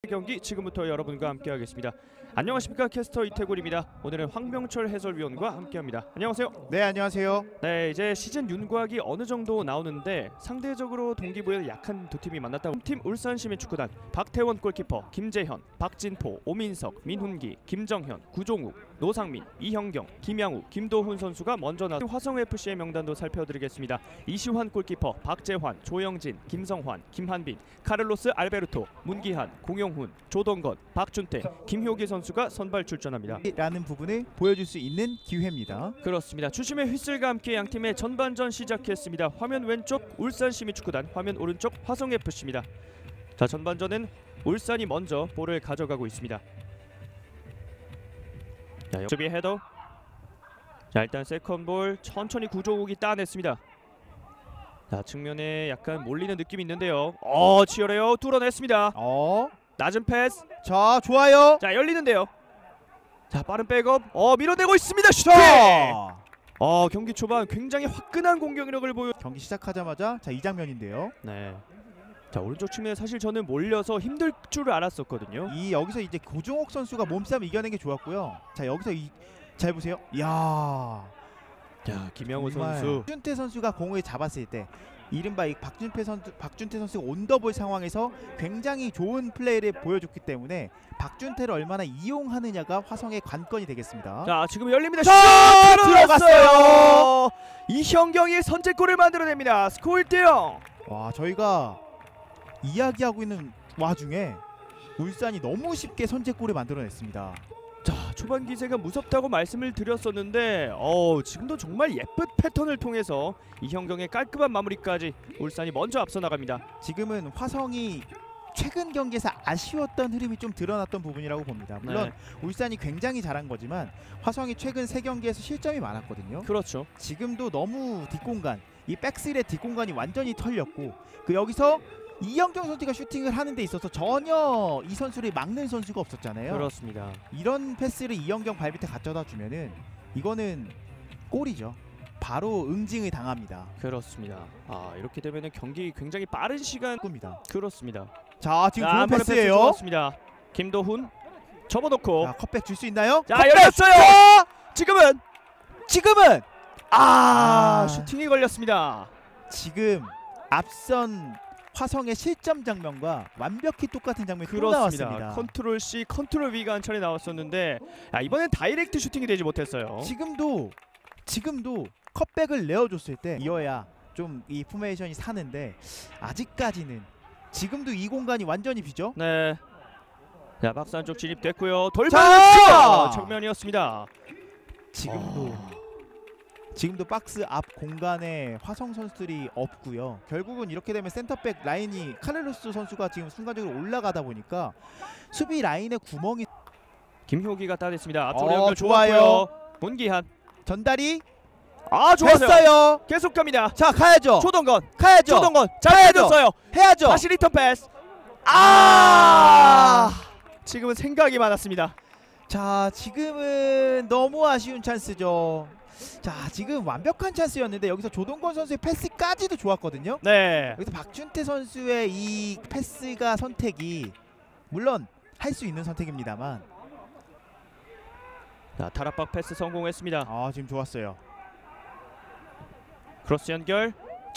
경기 지금부터 여러분과 함께하겠습니다. 안녕하십니까, 캐스터 이태곤입니다. 오늘은 황명철 해설위원과 함께합니다. 안녕하세요. 네, 안녕하세요. 네, 이제 시즌 윤곽이 어느 정도 나오는데 상대적으로 동기부여가 약한 두 팀이 만났다. 팀 울산시민축구단 박태원 골키퍼, 김재현, 박진포, 오민석, 민훈기, 김정현, 구종욱, 노상민, 이형경, 김양우, 김도훈 선수가 먼저 나온 화성FC의 명단도 살펴드리겠습니다. 이시환 골키퍼, 박재환, 조영진, 김성환, 김한빈, 카를로스 알베르토, 문기한, 공용훈, 조동건, 박준태, 김효기 선수가 선발 출전합니다. 라는 부분을 보여줄 수 있는 기회입니다. 그렇습니다. 주심의 휘슬과 함께 양팀의 전반전 시작했습니다. 화면 왼쪽 울산시민축구단, 화면 오른쪽 화성FC입니다. 자, 전반전은 울산이 먼저 볼을 가져가고 있습니다. 자, 수비 헤더. 자, 일단 세컨볼 천천히 구조욱이 따냈습니다. 자, 측면에 약간 몰리는 느낌이 있는데요. 치열해요. 뚫어냈습니다. 낮은 패스. 자, 좋아요. 자, 열리는데요. 자, 빠른 백업. 밀어내고 있습니다. 슈팅! 경기 초반 굉장히 화끈한 공격력을 보여. 경기 시작하자마자 자, 이 장면인데요. 네. 자, 오른쪽 측면에 사실 저는 몰려서 힘들 줄 알았었거든요. 여기서 이제 고종욱 선수가 몸싸움 이겨낸 게 좋았고요. 자, 여기서 잘 보세요. 이야. 자, 김양우 선수. 박준태 선수가 공을 잡았을 때 이른바 이 박준태 선수가 온더볼 상황에서 굉장히 좋은 플레이를 보여줬기 때문에 박준태를 얼마나 이용하느냐가 화성의 관건이 되겠습니다. 자, 지금 열립니다. 들어갔어요. 이형경이 선제골을 만들어냅니다. 스코어 1대0. 와, 저희가 이야기하고 있는 와중에 울산이 너무 쉽게 선제골을 만들어냈습니다. 자, 초반 기세가 무섭다고 말씀을 드렸었는데 지금도 정말 예쁜 패턴을 통해서 이형경의 깔끔한 마무리까지 울산이 먼저 앞서 나갑니다. 지금은 화성이 최근 경기에서 아쉬웠던 흐름이 좀 드러났던 부분이라고 봅니다. 물론 울산이 굉장히 잘한 거지만 화성이 최근 3경기에서 실점이 많았거든요. 그렇죠. 지금도 너무 뒷공간, 이 백스의 뒷공간이 완전히 털렸고 여기서 이형경 선수가 슈팅을 하는 데 있어서 전혀 이 선수를 막는 선수가 없었잖아요. 그렇습니다. 이런 패스를 이형경 발밑에 갖다 주면은 이거는 골이죠. 바로 응징을 당합니다. 그렇습니다. 이렇게 되면은 경기 굉장히 빠른 시간 겁니다. 그렇습니다. 자, 지금 좋은 패스예요. 좋았습니다. 김도훈 접어놓고. 자, 컵백 줄 수 있나요? 자, 열렸어요. 지금은 슈팅이 걸렸습니다. 지금 앞선 화성의 실점 장면과 완벽히 똑같은 장면이 또 나왔습니다. 컨트롤 C, 컨트롤 V가 한 차례 나왔었는데 이번엔 다이렉트 슈팅이 되지 못했어요. 지금도 컵백을 내어줬을 때 이어야 좀 이 포메이션이 사는데 아직까지는 지금도 이 공간이 완전히 비죠. 네. 자, 박스 안쪽 진입됐고요. 돌발 정면이었습니다. 지금도 박스 앞 공간에 화성 선수들이 없고요. 결국은 이렇게 되면 센터백 라인이 카를로스 선수가 지금 순간적으로 올라가다 보니까 수비 라인에 구멍이. 김효기가 따냈습니다. 앞쪽으로 연결 좋아요. 좋았고요. 문기한 전달이 좋았어요. 계속 갑니다. 자, 가야죠. 조동건 잘 해줬어요. 해야죠. 다시 리턴 패스. 지금은 생각이 많았습니다. 자, 지금은 너무 아쉬운 찬스죠. 자, 지금 완벽한 찬스였는데 여기서 조동건 선수의 패스까지도 좋았거든요. 네. 여기서 박준태 선수의 이 패스가 선택이 물론 할 수 있는 선택입니다만. 자, 타락박 패스 성공했습니다. 지금 좋았어요. 크로스 연결.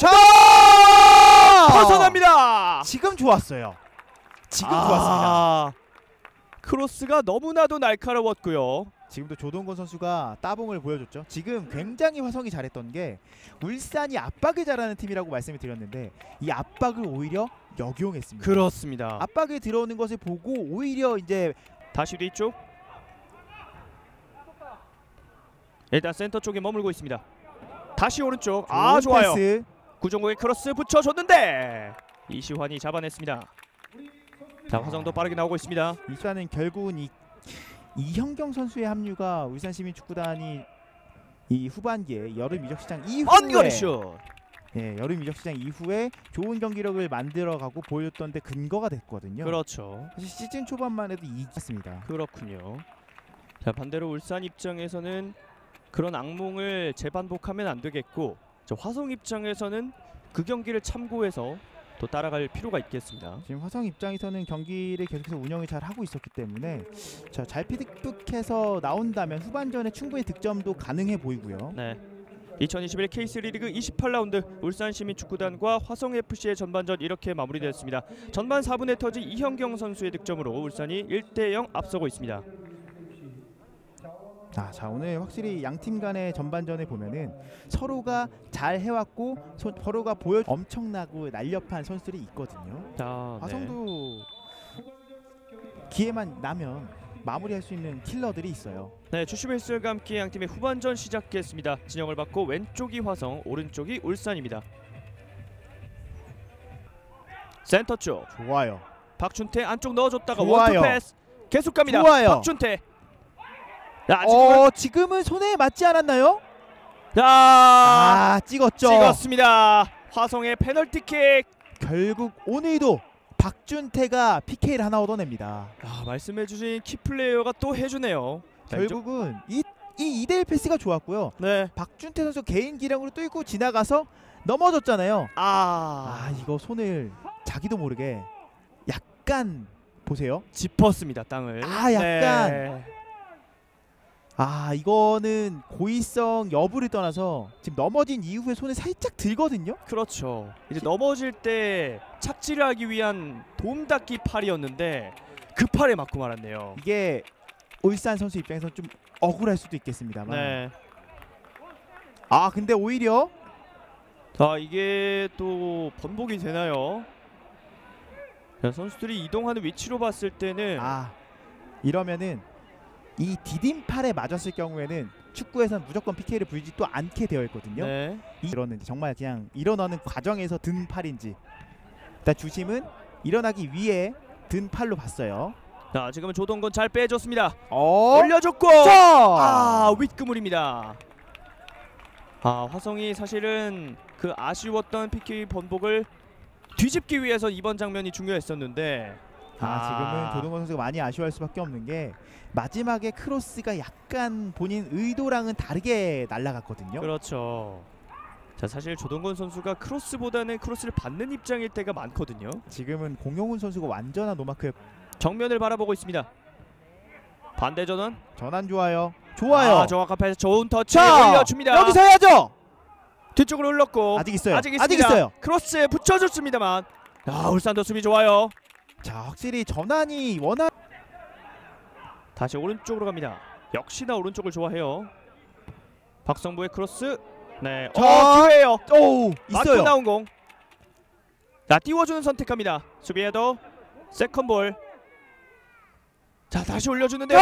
벗어납니다. 지금 좋았어요. 좋았습니다. 크로스가 너무나도 날카로웠고요. 지금도 조동건 선수가 따봉을 보여줬죠. 지금 굉장히 화성이 잘했던 게 울산이 압박을 잘하는 팀이라고 말씀을 드렸는데 이 압박을 오히려 역용했습니다. 그렇습니다. 압박에 들어오는 것을 보고 오히려 이제 다시 뒤쪽. 일단 센터 쪽에 머물고 있습니다. 다시 오른쪽. 좋아요. 패스. 구종국의 크로스 붙여줬는데 이시환이 잡아냈습니다. 자, 화성도 빠르게 나오고 있습니다. 울산은 결국은 이형경 선수의 합류가 울산시민축구단이 이 후반기에 여름 이적시장 이후에 여름 이적시장 이후에 좋은 경기력을 만들어가고 보여줬던 데 근거가 됐거든요. 그렇죠. 사실 시즌 초반만 해도 이겼습니다. 그렇군요. 자, 반대로 울산 입장에서는 그런 악몽을 재반복하면 안 되겠고, 저 화성 입장에서는 그 경기를 참고해서 또 따라갈 필요가 있겠습니다. 지금 화성 입장에서는 경기를 계속해서 운영을 잘 하고 있었기 때문에 잘 피드백해서 나온다면 후반전에 충분히 득점도 가능해 보이고요. 네. 2021 K3 리그 28라운드 울산시민축구단과 화성FC의 전반전 이렇게 마무리되었습니다. 전반 4분에 터진 이현경 선수의 득점으로 울산이 1대0 앞서고 있습니다. 자 오늘 확실히 양팀 간의 전반전을 보면은 서로가 잘 해왔고 서로가 엄청나고 날렵한 선수들이 있거든요. 화성도 기회만 나면 마무리할 수 있는 킬러들이 있어요. 네, 주심 헬스와 함께 양팀의 후반전 시작했습니다. 진영을 받고 왼쪽이 화성, 오른쪽이 울산입니다. 센터 쪽 좋아요. 박준태 안쪽 넣어줬다가 좋아요. 원투 패스 계속 갑니다. 좋아요. 박준태. 자, 지금은 손에 맞지 않았나요? 자, 찍었죠. 찍었습니다. 화성의 페널티킥. 결국 오늘도 박준태가 PK를 하나 얻어냅니다. 말씀해주신 키플레이어가 또 해주네요. 결국은 이 2대1 패스가 좋았고요. 네. 박준태 선수 개인 기량으로 뚫고 지나가서 넘어졌잖아요. 이거 손을 자기도 모르게 약간 보세요. 짚었습니다, 땅을. 약간. 이거는 고의성 여부를 떠나서 지금 넘어진 이후에 손을 살짝 들거든요. 그렇죠. 이제 넘어질 때 착지를 하기 위한 도움닫기 팔이었는데 그 팔에 맞고 말았네요. 이게 울산 선수 입장에서 좀 억울할 수도 있겠습니다만. 네. 근데 오히려 이게 또 번복이 되나요? 선수들이 이동하는 위치로 봤을 때는 이러면은 이 디딤팔에 맞았을 경우에는 축구에서는 무조건 PK를 불지 또 않게 되어 있거든요. 네. 일어는지 정말 그냥 일어나는 과정에서 든 팔인지 일단 주심은 일어나기 위해 든 팔로 봤어요. 자, 지금은 조동건 잘 빼줬습니다. 올려줬고 올려줬고 윗그물입니다. 화성이 사실은 그 아쉬웠던 PK 번복을 뒤집기 위해서 이번 장면이 중요했었는데 지금은 조동건 선수가 많이 아쉬워할 수밖에 없는 게 마지막에 크로스가 약간 본인 의도랑은 다르게 날아갔거든요. 그렇죠. 자, 사실 조동건 선수가 크로스보다는 크로스를 받는 입장일 때가 많거든요. 지금은 공용훈 선수가 완전한 노마크 정면을 바라보고 있습니다. 반대 전원 좋아요. 정확한 패스 좋은 터치 올려줍니다. 여기서 해야죠. 뒤쪽으로 흘렀고 아직 있어요. 크로스에 붙여줬습니다만 울산도 수비 좋아요. 확실히 전환이 워낙 다시 오른쪽으로 갑니다. 역시나 오른쪽을 좋아해요. 박성부의 크로스. 네. 기회예요. 있어요. 맞고 나온 공. 자, 띄워주는 선택합니다. 수비에도 세컨볼. 자, 다시 올려주는데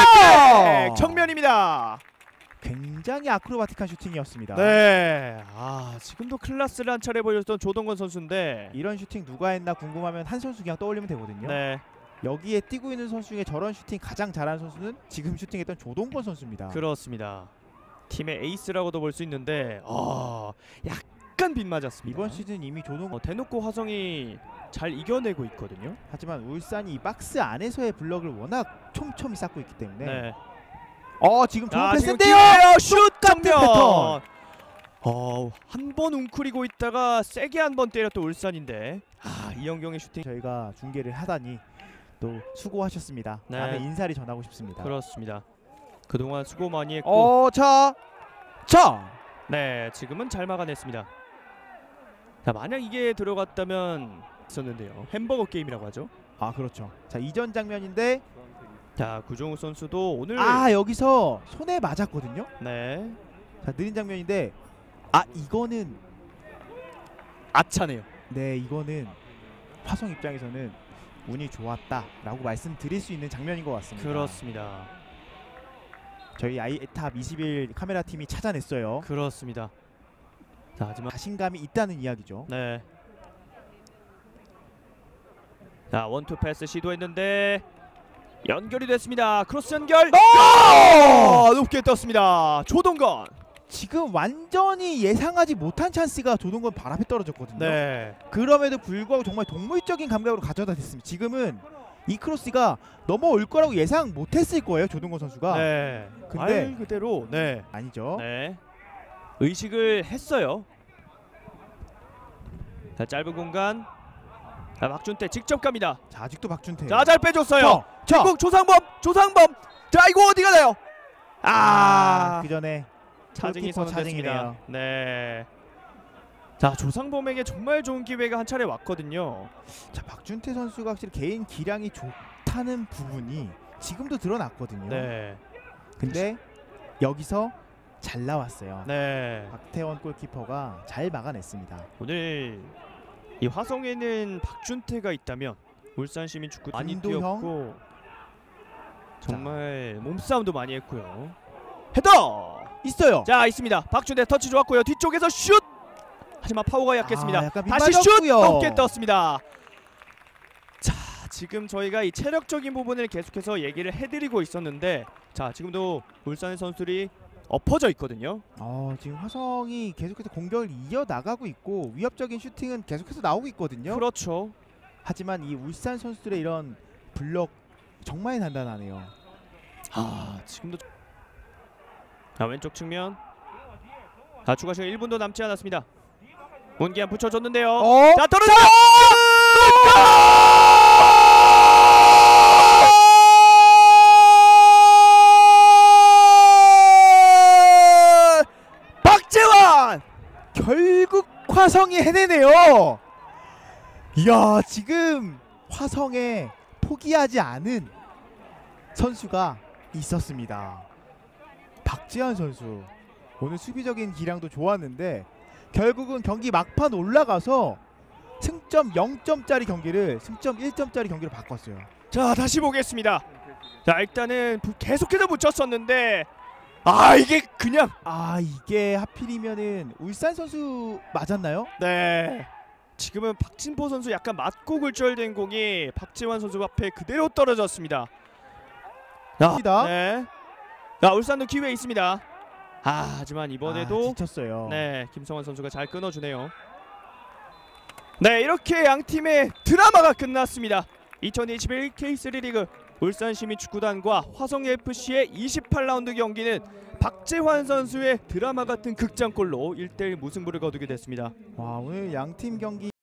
정면입니다. 굉장히 아크로바틱한 슈팅이었습니다. 네. 지금도 클래스를 한 차례 보여줬던 조동건 선수인데 이런 슈팅 누가 했나 궁금하면 한 선수 그냥 떠올리면 되거든요. 네. 여기에 뛰고 있는 선수 중에 저런 슈팅 가장 잘하는 선수는 지금 슈팅했던 조동건 선수입니다. 그렇습니다. 팀의 에이스라고도 볼 수 있는데 약간 빗맞았습니다. 이번 시즌 이미 조동건 대놓고 화성이 잘 이겨내고 있거든요. 하지만 울산이 이 박스 안에서의 블럭을 워낙 촘촘히 쌓고 있기 때문에 지금 좋은 패스인데요. 슛 정면. 한 번 웅크리고 있다가 세게 한 번 때렸던 울산인데 이영경의 슈팅 저희가 중계를 하다니 또 수고하셨습니다. 네. 다음에 인사를 전하고 싶습니다. 그렇습니다. 그동안 수고 많이 했고 네, 지금은 잘 막아냈습니다. 자, 만약 이게 들어갔다면 있었는데요. 햄버거 게임이라고 하죠. 그렇죠. 자, 이전 장면인데 구종우 선수도 오늘 여기서 손에 맞았거든요. 네. 자, 느린 장면인데 이거는 아차네요. 네, 이거는 화성 입장에서는 운이 좋았다라고 말씀드릴 수 있는 장면인 것 같습니다. 그렇습니다. 저희 아이탑 21 카메라 팀이 찾아냈어요. 그렇습니다. 자, 하지만 자신감이 있다는 이야기죠. 네. 자, 원투 패스 시도했는데 연결이 됐습니다. 크로스 연결. 높게 떴습니다. 조동건. 지금 완전히 예상하지 못한 찬스가 조동건 발 앞에 떨어졌거든요. 네. 그럼에도 불구하고 정말 동물적인 감각으로 가져다 댔습니다. 지금은 이 크로스가 넘어올 거라고 예상 못했을 거예요, 조동건 선수가. 네. 근데 말 그대로 아니죠. 네. 의식을 했어요. 자, 짧은 공간 자, 박준태 직접 갑니다. 자, 아직도 박준태. 자, 잘 빼줬어요. 자, 중국 조상범. 자, 이거 어디가 나요? 그 전에 차징이 골키퍼 선언됐습니다. 차징이네요. 네. 자, 조상범에게 정말 좋은 기회가 한 차례 왔거든요. 자, 박준태 선수가 확실히 개인 기량이 좋다는 부분이 지금도 드러났거든요. 네. 근데 여기서 잘 나왔어요. 네. 박태원 골키퍼가 잘 막아냈습니다. 오늘 이 화성에는 박준태가 있다면 울산시민축구 많이 안도형? 뛰었고 정말 몸싸움도 많이 했고요. 헤더! 있어요. 자, 있습니다. 박준태 터치 좋았고요. 뒤쪽에서 슛! 하지만 파워가 약했습니다. 약간 다시 슛! 민망했고요. 높게 떴습니다. 자, 지금 저희가 이 체력적인 부분을 계속해서 얘기를 해드리고 있었는데 자, 지금도 울산의 선수들이 엎어져 있거든요. 지금 화성이 계속해서 공격을 이어나가고 있고 위협적인 슈팅은 계속해서 나오고 있거든요. 그렇죠. 하지만 이 울산 선수들의 이런 블럭 정말 단단하네요. 지금도 자, 왼쪽 측면. 자, 추가 시간 1분도 남지 않았습니다. 문기한 붙여줬는데요. 자, 떨어져! 박재환! 결국 화성이 해내네요. 이야, 지금 화성에 포기하지 않은 선수가 있었습니다. 박재환 선수 오늘 수비적인 기량도 좋았는데 결국은 경기 막판 올라가서 승점 0점짜리 경기를 승점 1점짜리 경기로 바꿨어요. 자, 다시 보겠습니다. 자, 일단은 계속해서 붙였었는데 이게 그냥 이게 하필이면은 울산 선수 맞았나요? 네. 지금은 박진포 선수 약간 맞고 굴절된 공이 박재환 선수 앞에 그대로 떨어졌습니다. 네. 자, 울산도 기회 있습니다. 하지만 이번에도 지쳤어요. 네, 김성환 선수가 잘 끊어주네요. 네, 이렇게 양 팀의 드라마가 끝났습니다. 2021 K3 리그 울산시민축구단과 화성FC의 28라운드 경기는 박재환 선수의 드라마 같은 극장골로 1대1 무승부를 거두게 됐습니다. 오늘 양팀 경기